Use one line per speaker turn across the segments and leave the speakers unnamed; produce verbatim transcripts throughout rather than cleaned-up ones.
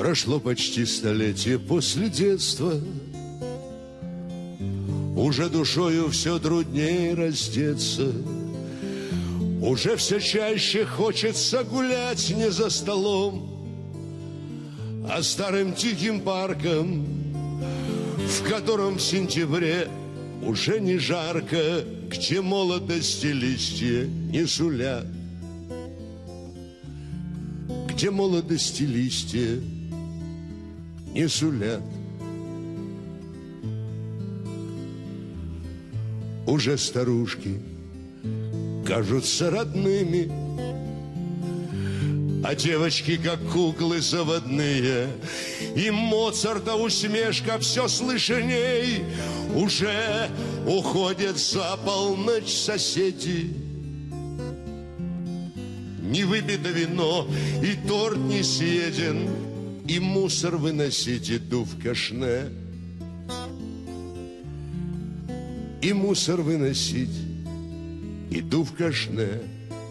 Прошло почти столетие после детства, уже душою все труднее раздеться, уже все чаще хочется гулять не за столом, а старым тихим парком, в котором в сентябре уже не жарко, где молодости листья не сулят, где молодости листья не сулят. Уже старушки кажутся родными, а девочки как куклы заводные, и Моцарта усмешка все слышней. Уже уходят за полночь соседи, не выпито вино, и торт не съеден, и мусор выносить иду в кашне, и мусор выносить иду в кашне.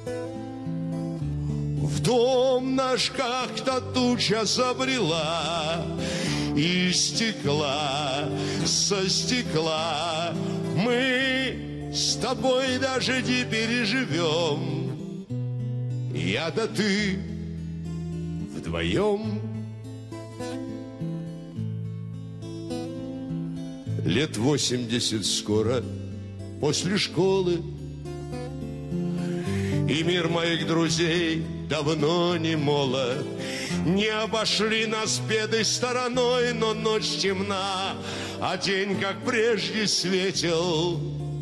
В дом наш как-то туча забрела, и стекла, со стекла мы с тобой дожди переживем, я да ты вдвоем. Лет восемьдесят скоро после школы, и мир моих друзей давно не молод. Не обошли нас беды стороной, но ночь темна, а день, как прежде, светил.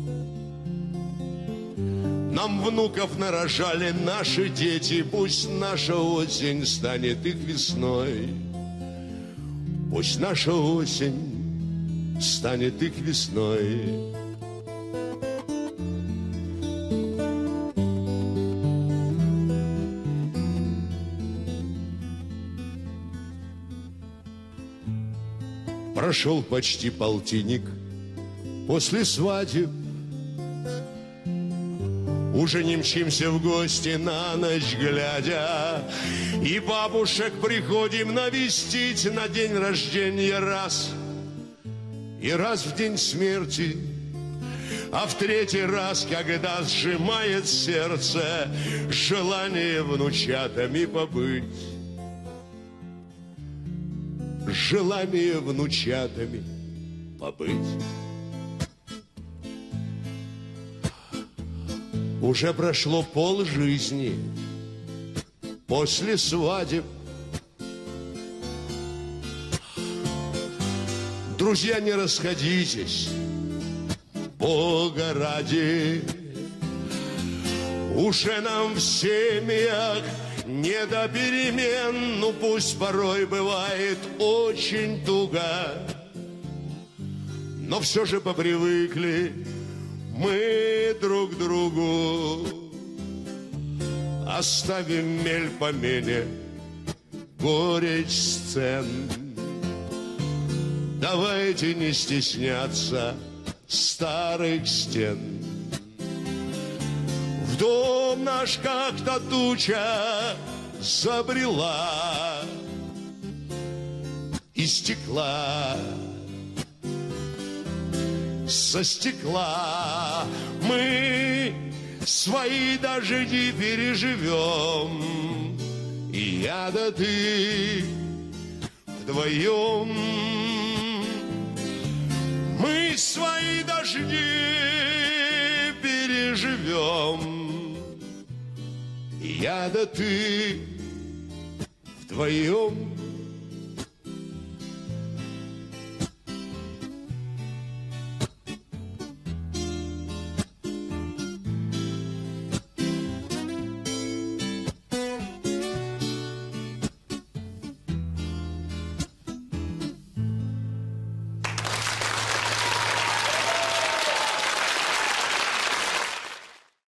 Нам внуков нарожали наши дети, пусть наша осень станет их весной. Пусть наша осень станет их весной. Прошел почти полтинник после свадеб, уже не мчимся в гости на ночь глядя, и бабушек приходим навестить на день рождения раз, и раз в день смерти, а в третий раз, когда сжимает сердце желание внучатами побыть. Желание внучатами побыть. Уже прошло полжизни после свадеб. Друзья, не расходитесь, Бога ради. Уже нам в семьях не до перемен, ну пусть порой бывает очень туго, но все же попривыкли мы друг к другу. Оставим мель помене, горечь сцен. Давайте не стесняться старых стен. В дом наш как-то туча забрела, и стекла, со стекла мы свои дожди переживем, и я да ты вдвоем. Мы свои дожди переживем, и я да ты вдвоем.